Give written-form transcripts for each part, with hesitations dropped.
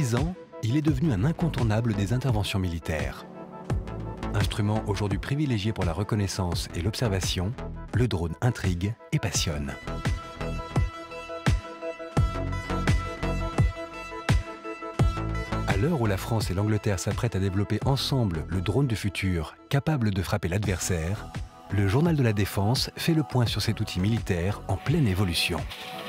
10 ans, il est devenu un incontournable des interventions militaires. Instrument aujourd'hui privilégié pour la reconnaissance et l'observation, le drone intrigue et passionne. À l'heure où la France et l'Angleterre s'apprêtent à développer ensemble le drone du futur, capable de frapper l'adversaire, le Journal de la Défense fait le point sur cet outil militaire en pleine évolution.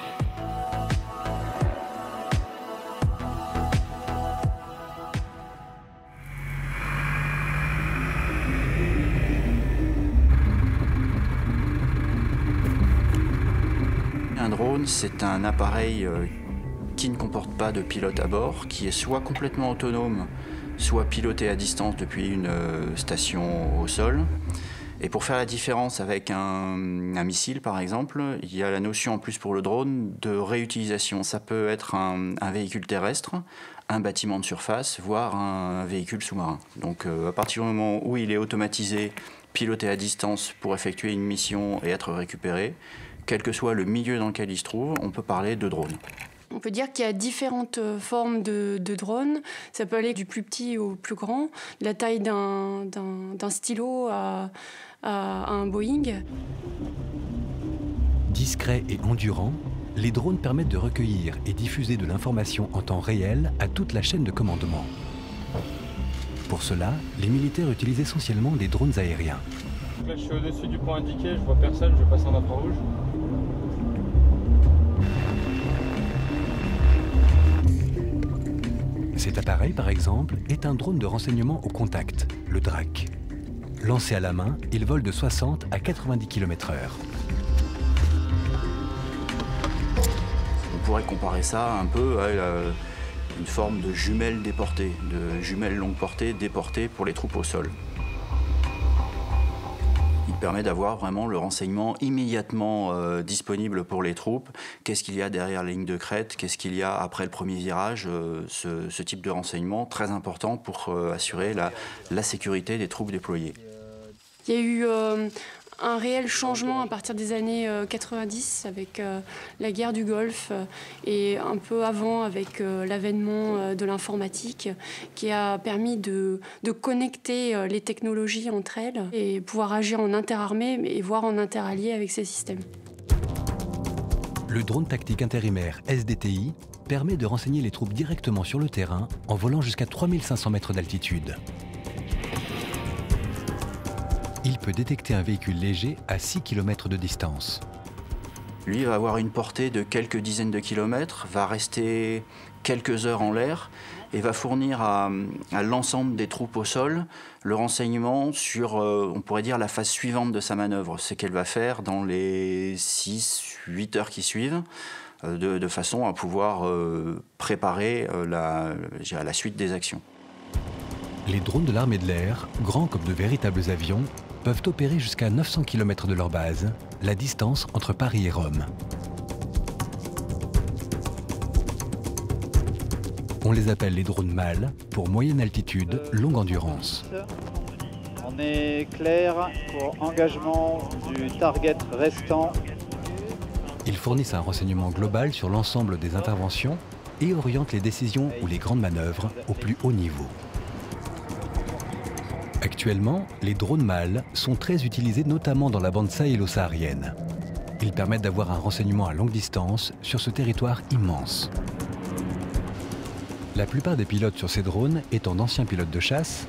Un drone, c'est un appareil qui ne comporte pas de pilote à bord, qui est soit complètement autonome, soit piloté à distance depuis une station au sol. Et pour faire la différence avec un missile, par exemple, il y a la notion en plus pour le drone de réutilisation. Ça peut être un véhicule terrestre, un bâtiment de surface, voire un véhicule sous-marin. Donc à partir du moment où il est automatisé, piloté à distance pour effectuer une mission et être récupéré, quel que soit le milieu dans lequel il se trouve, on peut parler de drone. On peut dire qu'il y a différentes formes de drones. Ça peut aller du plus petit au plus grand, de la taille d'un stylo à un Boeing. Discrets et endurants, les drones permettent de recueillir et diffuser de l'information en temps réel à toute la chaîne de commandement. Pour cela, les militaires utilisent essentiellement des drones aériens. Là, je suis au-dessus du point indiqué, je vois personne, je passe en infrarouge. Cet appareil, par exemple, est un drone de renseignement au contact, le DRAC. Lancé à la main, il vole de 60 à 90 km/h. On pourrait comparer ça un peu à une forme de jumelle déportée, de jumelle longue portée déportée pour les troupes au sol. Il permet d'avoir vraiment le renseignement immédiatement disponible pour les troupes. Qu'est-ce qu'il y a derrière la ligne de crête? Qu'est-ce qu'il y a après le premier virage? Ce type de renseignement très important pour assurer la sécurité des troupes déployées. Il y a eu un réel changement à partir des années 90 avec la guerre du Golfe et un peu avant avec l'avènement de l'informatique qui a permis de connecter les technologies entre elles et pouvoir agir en interarmée et voire en interallié avec ces systèmes. Le drone tactique intérimaire SDTI permet de renseigner les troupes directement sur le terrain en volant jusqu'à 3500 mètres d'altitude. Il peut détecter un véhicule léger à 6 km de distance. Lui va avoir une portée de quelques dizaines de kilomètres, va rester quelques heures en l'air et va fournir à l'ensemble des troupes au sol le renseignement sur, on pourrait dire, la phase suivante de sa manœuvre. C'est qu'elle va faire dans les 6-8 heures qui suivent, de façon à pouvoir préparer la suite des actions. Les drones de l'armée de l'air, grands comme de véritables avions, peuvent opérer jusqu'à 900 km de leur base, la distance entre Paris et Rome. On les appelle les drones MAL, pour moyenne altitude, longue endurance. On est clair pour engagement du target restant. Ils fournissent un renseignement global sur l'ensemble des interventions et orientent les décisions ou les grandes manœuvres au plus haut niveau. Actuellement, les drones MAL sont très utilisés notamment dans la bande sahélo-saharienne. Ils permettent d'avoir un renseignement à longue distance sur ce territoire immense. La plupart des pilotes sur ces drones étant d'anciens pilotes de chasse,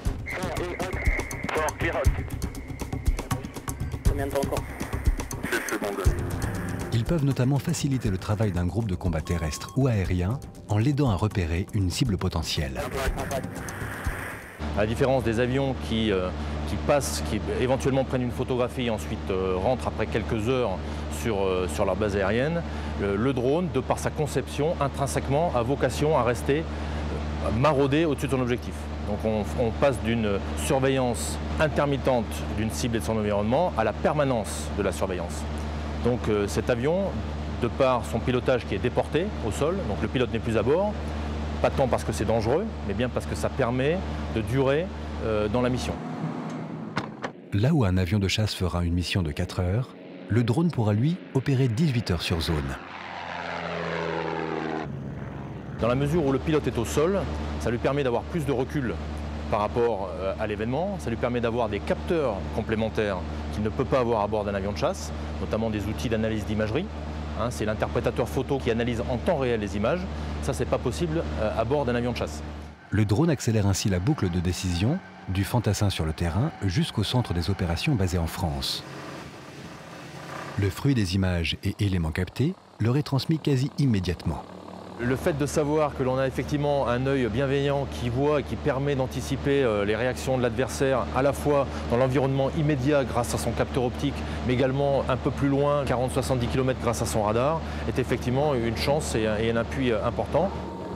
ils peuvent notamment faciliter le travail d'un groupe de combat terrestre ou aérien en l'aidant à repérer une cible potentielle. À la différence des avions qui passent, qui éventuellement prennent une photographie et ensuite rentrent après quelques heures sur leur base aérienne, le drone, de par sa conception, intrinsèquement, a vocation à rester maraudé au-dessus de son objectif. Donc on passe d'une surveillance intermittente d'une cible et de son environnement à la permanence de la surveillance. Donc cet avion, de par son pilotage qui est déporté au sol, donc le pilote n'est plus à bord, pas tant parce que c'est dangereux, mais bien parce que ça permet de durer dans la mission. Là où un avion de chasse fera une mission de 4 heures, le drone pourra lui opérer 18 heures sur zone. Dans la mesure où le pilote est au sol, ça lui permet d'avoir plus de recul par rapport à l'événement, ça lui permet d'avoir des capteurs complémentaires qu'il ne peut pas avoir à bord d'un avion de chasse, notamment des outils d'analyse d'imagerie. C'est l'interprétateur photo qui analyse en temps réel les images. Ça, c'est pas possible à bord d'un avion de chasse. Le drone accélère ainsi la boucle de décision, du fantassin sur le terrain jusqu'au centre des opérations basé en France. Le fruit des images et éléments captés leur est transmis quasi immédiatement. Le fait de savoir que l'on a effectivement un œil bienveillant qui voit et qui permet d'anticiper les réactions de l'adversaire à la fois dans l'environnement immédiat grâce à son capteur optique, mais également un peu plus loin, 40-70 km grâce à son radar, est effectivement une chance et un appui important.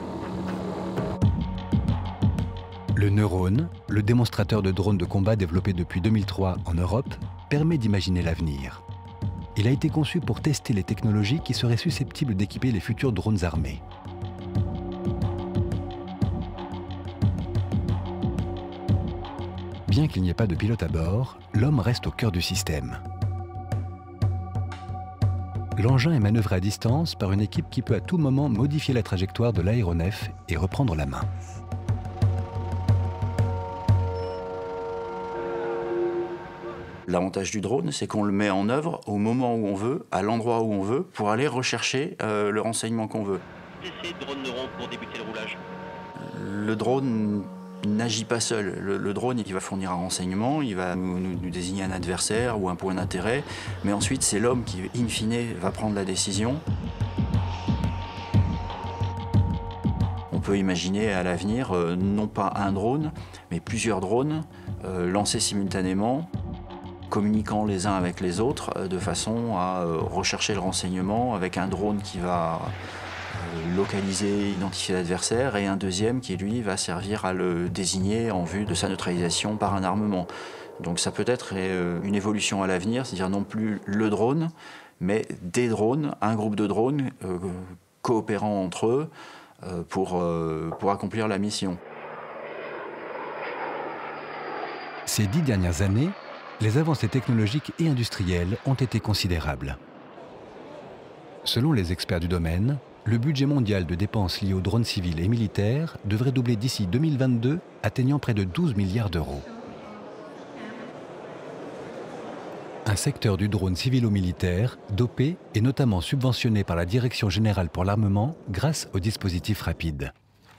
Le Neurone, le démonstrateur de drones de combat développé depuis 2003 en Europe, permet d'imaginer l'avenir. Il a été conçu pour tester les technologies qui seraient susceptibles d'équiper les futurs drones armés. Bien qu'il n'y ait pas de pilote à bord, l'homme reste au cœur du système. L'engin est manœuvré à distance par une équipe qui peut à tout moment modifier la trajectoire de l'aéronef et reprendre la main. L'avantage du drone, c'est qu'on le met en œuvre au moment où on veut, à l'endroit où on veut, pour aller rechercher le renseignement qu'on veut. Essai drone neuron pour débuter le roulage. Le drone n'agit pas seul. Le drone, il va fournir un renseignement, il va nous désigner un adversaire ou un point d'intérêt, mais ensuite c'est l'homme qui, in fine, va prendre la décision. On peut imaginer à l'avenir, non pas un drone, mais plusieurs drones lancés simultanément, communiquant les uns avec les autres de façon à rechercher le renseignement avec un drone qui va localiser, identifier l'adversaire et un deuxième qui lui va servir à le désigner en vue de sa neutralisation par un armement. Donc ça peut être une évolution à l'avenir, c'est-à-dire non plus le drone, mais des drones, un groupe de drones coopérant entre eux pour accomplir la mission. Ces 10 dernières années, les avancées technologiques et industrielles ont été considérables. Selon les experts du domaine, le budget mondial de dépenses liées aux drones civils et militaires devrait doubler d'ici 2022, atteignant près de 12 milliards d'euros. Un secteur du drone civilo-militaire dopé et notamment subventionné par la Direction générale pour l'armement grâce au dispositif rapide.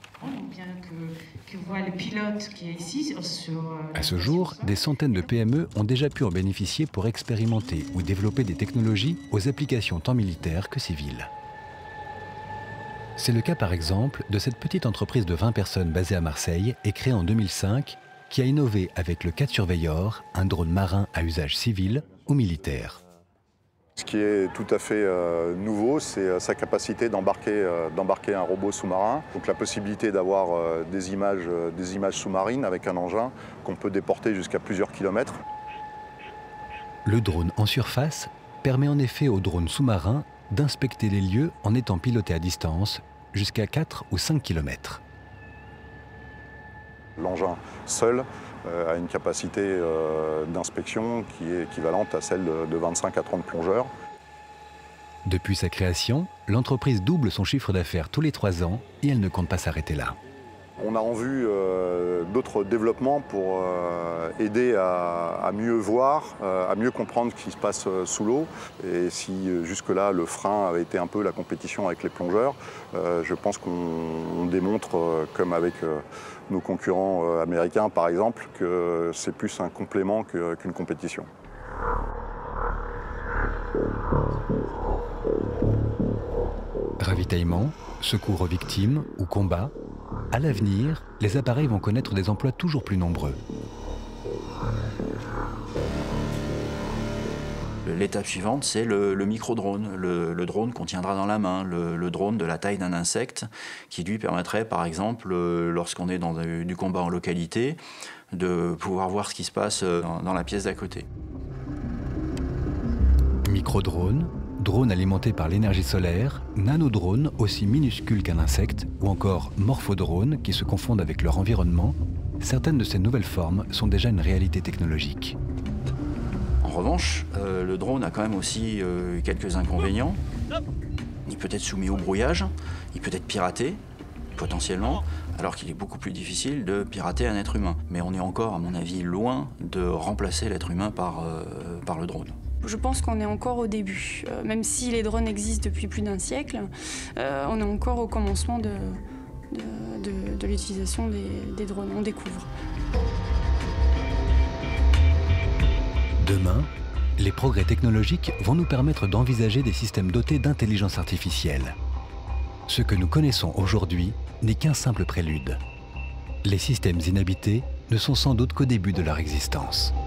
À ce jour, des centaines de PME ont déjà pu en bénéficier pour expérimenter ou développer des technologies aux applications tant militaires que civiles. C'est le cas par exemple de cette petite entreprise de 20 personnes basée à Marseille et créée en 2005 qui a innové avec le Cat Surveyor, un drone marin à usage civil ou militaire. Ce qui est tout à fait nouveau, c'est sa capacité d'embarquer un robot sous-marin. Donc la possibilité d'avoir des images sous-marines avec un engin qu'on peut déporter jusqu'à plusieurs kilomètres. Le drone en surface permet en effet aux drones sous-marins d'inspecter les lieux en étant piloté à distance jusqu'à 4 ou 5 km. L'engin seul a une capacité d'inspection qui est équivalente à celle de 25 à 30 plongeurs. Depuis sa création, l'entreprise double son chiffre d'affaires tous les 3 ans et elle ne compte pas s'arrêter là. On a en vue d'autres développements pour aider à mieux voir, à mieux comprendre ce qui se passe sous l'eau. Et si jusque-là le frein avait été un peu la compétition avec les plongeurs, je pense qu'on démontre, comme avec nos concurrents américains par exemple, que c'est plus un complément qu'une compétition. Ravitaillement, secours aux victimes ou combat, à l'avenir, les appareils vont connaître des emplois toujours plus nombreux. L'étape suivante, c'est le micro-drone, le drone qu'on tiendra dans la main, le drone de la taille d'un insecte, qui lui permettrait, par exemple, lorsqu'on est dans du combat en localité, de pouvoir voir ce qui se passe dans la pièce d'à côté. Micro-drone, drone alimenté par l'énergie solaire, nanodrone aussi minuscule qu'un insecte, ou encore morphodrone qui se confondent avec leur environnement, certaines de ces nouvelles formes sont déjà une réalité technologique. En revanche, le drone a quand même aussi quelques inconvénients. Il peut être soumis au brouillage, il peut être piraté, potentiellement, alors qu'il est beaucoup plus difficile de pirater un être humain. Mais on est encore, à mon avis, loin de remplacer l'être humain par le drone. Je pense qu'on est encore au début. Même si les drones existent depuis plus d'un siècle, on est encore au commencement de l'utilisation des drones. On découvre. Demain, les progrès technologiques vont nous permettre d'envisager des systèmes dotés d'intelligence artificielle. Ce que nous connaissons aujourd'hui n'est qu'un simple prélude. Les systèmes inhabités ne sont sans doute qu'au début de leur existence.